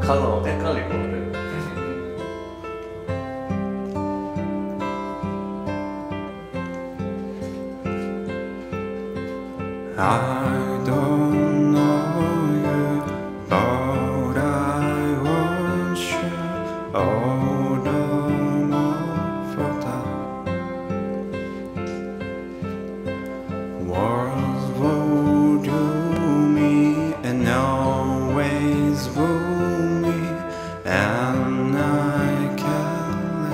가서 헷갈리거든. I don't know you, but I want you all the more for that. Words will do me and always woo me, and I can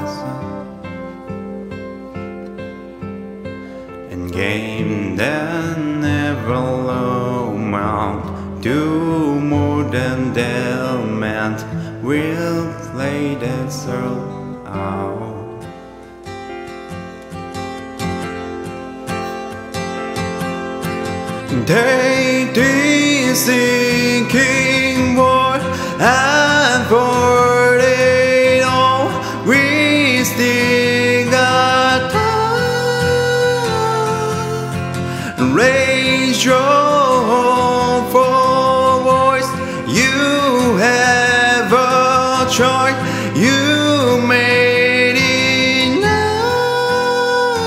listen. And game that never amount do more than demand. We'll play that song out. They thinking what I've already know. We still got time. Raise your voice. You have a choice. You made it now.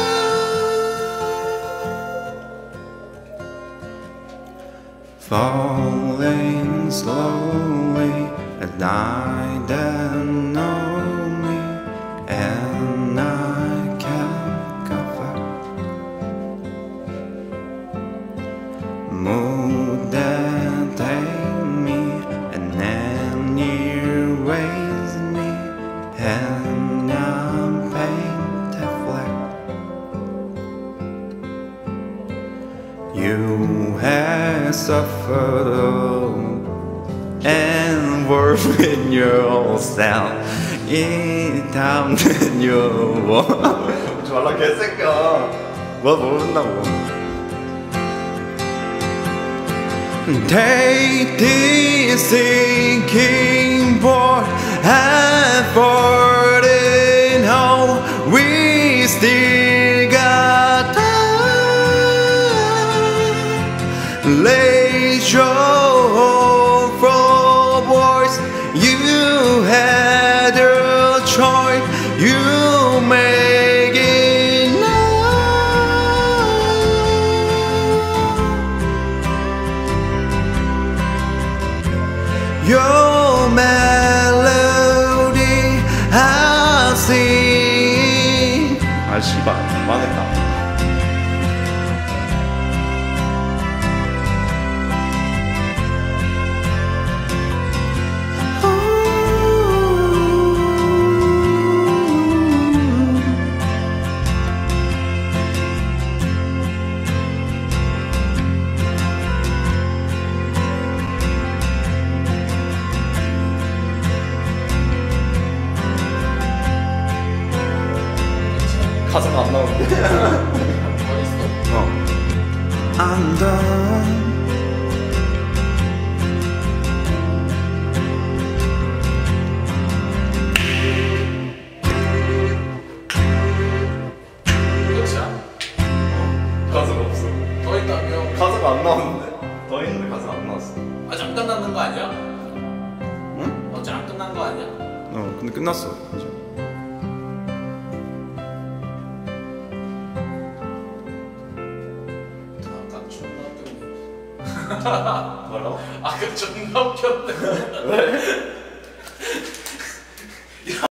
Falling slowly at night that know me, and I can't cover. Mood that take me and then you raise me, and I'm painted flat. You have suffered and work with yourself. In time that you want. 졸라 개새끼야. 뭐 모른다고. Take this thinking boy, I've already know. We still got time. Raise your voice. You had a choice. You make it now. Your melody I sing. 아 씨발 망했다. 가사가 안 나오는데. I'm done. 끝이야? 가사가 없어. 더 있다며? 가사가 안 나오는데? 더 있는데 가사가 안 나왔어. 아직 안 끝났는 거 아니야? 응? 아직 안 끝난 거 아니야? 근데 끝났어. 뭐라고? 아까 존나 웃겼네. 왜?